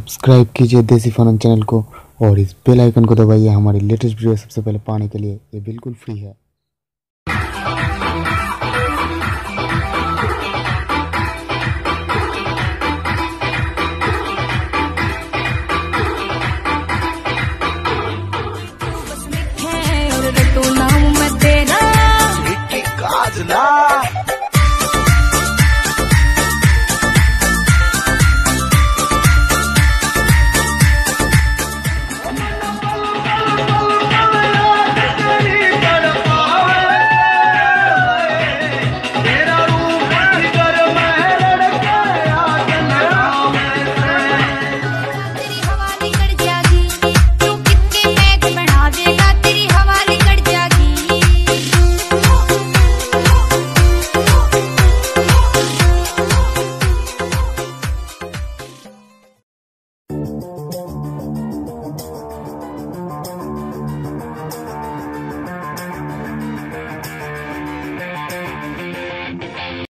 Subscribe कीजिए देसी fun channel को और इस बेल आइकन को दबाइए हमारी लेटेस्ट वीडियो सबसे पहले पाने के लिए। ये बिल्कुल फ्री है।